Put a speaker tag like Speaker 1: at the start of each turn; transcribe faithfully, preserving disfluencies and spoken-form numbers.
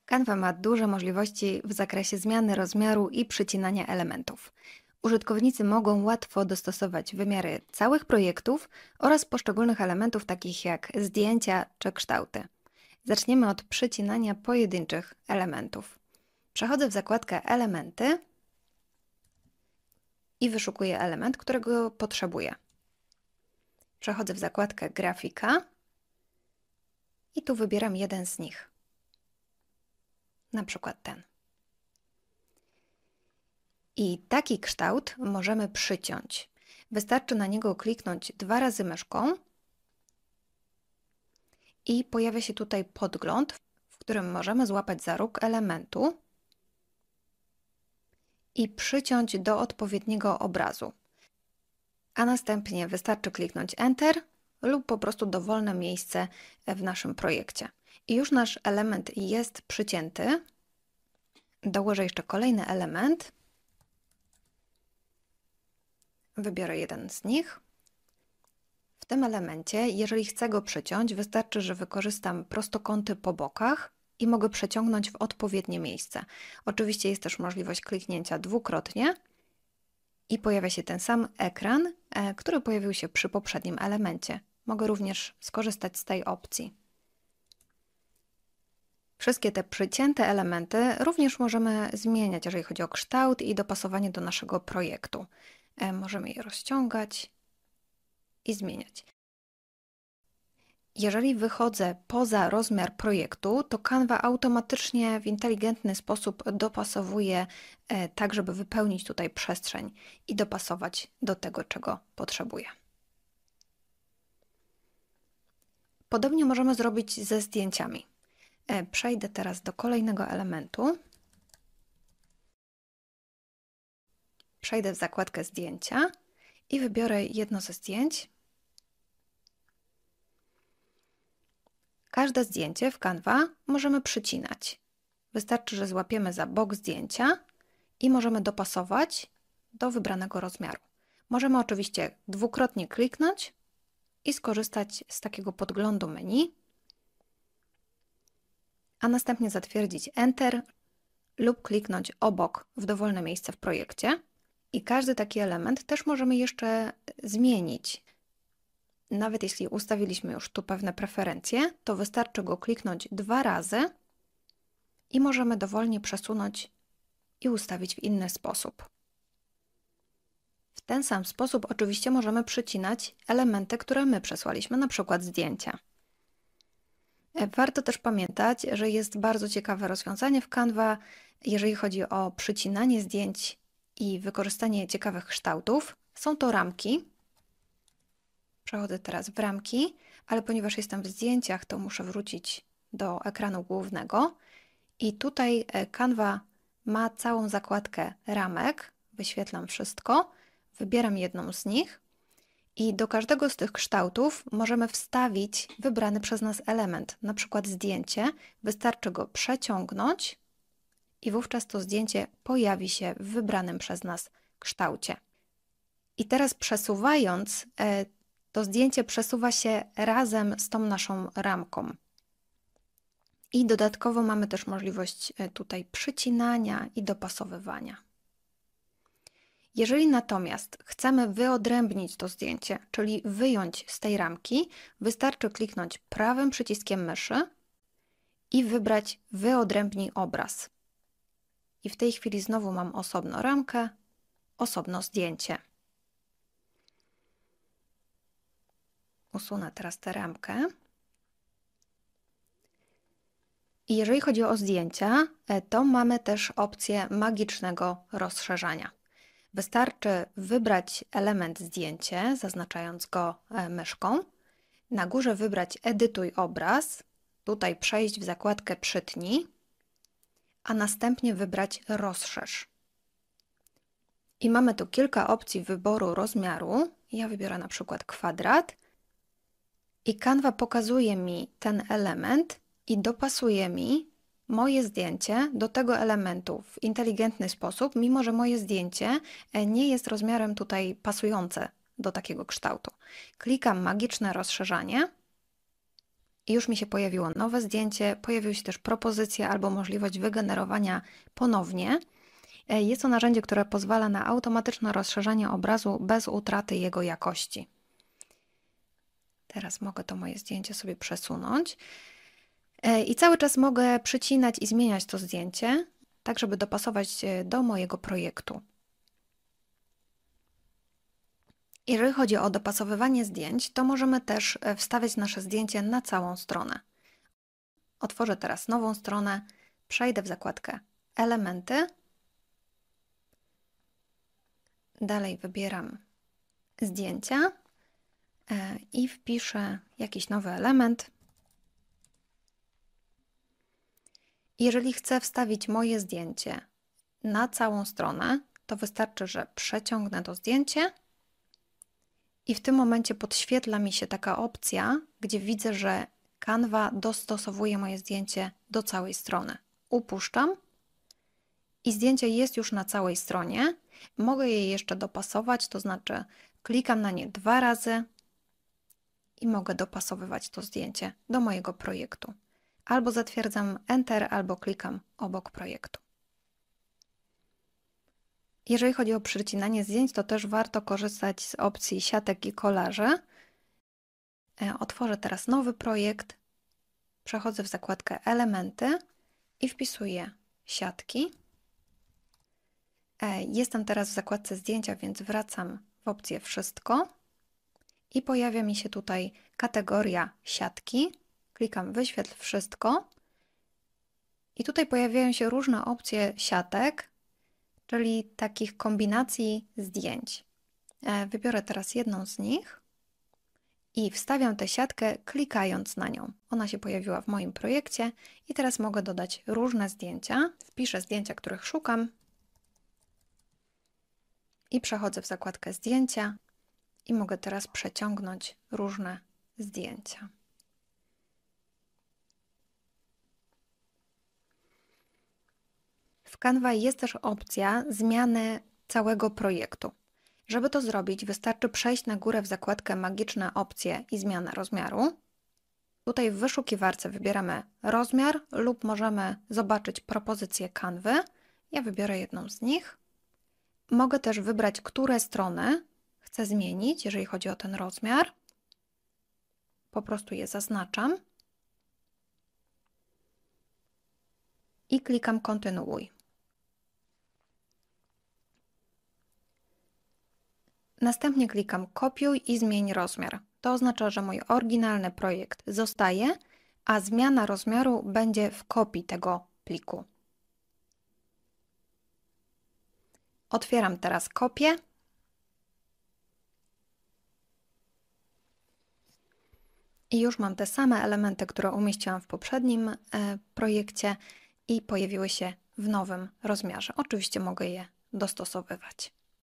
Speaker 1: Canva ma duże możliwości w zakresie zmiany rozmiaru i przycinania elementów. Użytkownicy mogą łatwo dostosować wymiary całych projektów oraz poszczególnych elementów takich jak zdjęcia czy kształty. Zaczniemy od przycinania pojedynczych elementów. Przechodzę w zakładkę Elementy i wyszukuję element, którego potrzebuję. Przechodzę w zakładkę Grafika i tu wybieram jeden z nich. Na przykład ten. I taki kształt możemy przyciąć. Wystarczy na niego kliknąć dwa razy myszką i pojawia się tutaj podgląd, w którym możemy złapać za róg elementu i przyciąć do odpowiedniego obrazu. A następnie wystarczy kliknąć Enter lub po prostu dowolne miejsce w naszym projekcie. I już nasz element jest przycięty. Dołożę jeszcze kolejny element. Wybiorę jeden z nich. W tym elemencie, jeżeli chcę go przyciąć, wystarczy, że wykorzystam prostokąty po bokach i mogę przeciągnąć w odpowiednie miejsce. Oczywiście jest też możliwość kliknięcia dwukrotnie i pojawia się ten sam ekran, który pojawił się przy poprzednim elemencie. Mogę również skorzystać z tej opcji. Wszystkie te przycięte elementy również możemy zmieniać, jeżeli chodzi o kształt i dopasowanie do naszego projektu. Możemy je rozciągać i zmieniać. Jeżeli wychodzę poza rozmiar projektu, to Canva automatycznie w inteligentny sposób dopasowuje tak, żeby wypełnić tutaj przestrzeń i dopasować do tego, czego potrzebuję. Podobnie możemy zrobić ze zdjęciami. Przejdę teraz do kolejnego elementu. Przejdę w zakładkę Zdjęcia i wybiorę jedno ze zdjęć. Każde zdjęcie w Canva możemy przycinać. Wystarczy, że złapiemy za bok zdjęcia i możemy dopasować do wybranego rozmiaru. Możemy oczywiście dwukrotnie kliknąć i skorzystać z takiego podglądu menu, a następnie zatwierdzić Enter lub kliknąć obok w dowolne miejsce w projekcie. I każdy taki element też możemy jeszcze zmienić. Nawet jeśli ustawiliśmy już tu pewne preferencje, to wystarczy go kliknąć dwa razy i możemy dowolnie przesunąć i ustawić w inny sposób. W ten sam sposób oczywiście możemy przycinać elementy, które my przesłaliśmy, na przykład zdjęcia. Warto też pamiętać, że jest bardzo ciekawe rozwiązanie w Canva, jeżeli chodzi o przycinanie zdjęć i wykorzystanie ciekawych kształtów. Są to ramki. Przechodzę teraz w ramki, ale ponieważ jestem w zdjęciach, to muszę wrócić do ekranu głównego. I tutaj Canva ma całą zakładkę ramek. Wyświetlam wszystko. Wybieram jedną z nich. I do każdego z tych kształtów możemy wstawić wybrany przez nas element, na przykład zdjęcie. Wystarczy go przeciągnąć i wówczas to zdjęcie pojawi się w wybranym przez nas kształcie. I teraz przesuwając, to zdjęcie przesuwa się razem z tą naszą ramką. I dodatkowo mamy też możliwość tutaj przycinania i dopasowywania. Jeżeli natomiast chcemy wyodrębnić to zdjęcie, czyli wyjąć z tej ramki, wystarczy kliknąć prawym przyciskiem myszy i wybrać Wyodrębnij obraz. I w tej chwili znowu mam osobno ramkę, osobno zdjęcie. Usunę teraz tę ramkę. I jeżeli chodzi o zdjęcia, to mamy też opcję magicznego rozszerzania. Wystarczy wybrać element zdjęcie, zaznaczając go myszką. Na górze wybrać Edytuj obraz. Tutaj przejść w zakładkę Przytnij, a następnie wybrać Rozszerz. I mamy tu kilka opcji wyboru rozmiaru. Ja wybiorę na przykład kwadrat. I Canva pokazuje mi ten element i dopasuje mi moje zdjęcie do tego elementu w inteligentny sposób, mimo że moje zdjęcie nie jest rozmiarem tutaj pasujące do takiego kształtu. Klikam magiczne rozszerzanie I już mi się pojawiło nowe zdjęcie, pojawiły się też propozycje albo możliwość wygenerowania ponownie. Jest to narzędzie, które pozwala na automatyczne rozszerzanie obrazu bez utraty jego jakości. Teraz mogę to moje zdjęcie sobie przesunąć. I cały czas mogę przycinać i zmieniać to zdjęcie, tak żeby dopasować do mojego projektu. Jeżeli chodzi o dopasowywanie zdjęć, to możemy też wstawiać nasze zdjęcie na całą stronę. Otworzę teraz nową stronę, przejdę w zakładkę Elementy. Dalej wybieram Zdjęcia i wpiszę jakiś nowy element. Jeżeli chcę wstawić moje zdjęcie na całą stronę, to wystarczy, że przeciągnę to zdjęcie i w tym momencie podświetla mi się taka opcja, gdzie widzę, że Canva dostosowuje moje zdjęcie do całej strony. Upuszczam i zdjęcie jest już na całej stronie. Mogę je jeszcze dopasować, to znaczy klikam na nie dwa razy i mogę dopasowywać to zdjęcie do mojego projektu. Albo zatwierdzam Enter, albo klikam obok projektu. Jeżeli chodzi o przycinanie zdjęć, to też warto korzystać z opcji siatek i kolaże. Otworzę teraz nowy projekt, przechodzę w zakładkę Elementy i wpisuję siatki. Jestem teraz w zakładce Zdjęcia, więc wracam w opcję Wszystko i pojawia mi się tutaj kategoria siatki. Klikam Wyświetl wszystko i tutaj pojawiają się różne opcje siatek, czyli takich kombinacji zdjęć. Wybiorę teraz jedną z nich i wstawiam tę siatkę klikając na nią. Ona się pojawiła w moim projekcie i teraz mogę dodać różne zdjęcia. Wpiszę zdjęcia, których szukam i przechodzę w zakładkę Zdjęcia i mogę teraz przeciągnąć różne zdjęcia. W Canva jest też opcja zmiany całego projektu. Żeby to zrobić, wystarczy przejść na górę w zakładkę Magiczne opcje i zmiana rozmiaru. Tutaj w wyszukiwarce wybieramy rozmiar lub możemy zobaczyć propozycję Canvy. Ja wybiorę jedną z nich. Mogę też wybrać, które strony chcę zmienić, jeżeli chodzi o ten rozmiar. Po prostu je zaznaczam i klikam Kontynuuj. Następnie klikam Kopiuj i zmień rozmiar. To oznacza, że mój oryginalny projekt zostaje, a zmiana rozmiaru będzie w kopii tego pliku. Otwieram teraz kopię. I już mam te same elementy, które umieściłam w poprzednim e, projekcie i pojawiły się w nowym rozmiarze. Oczywiście mogę je dostosowywać.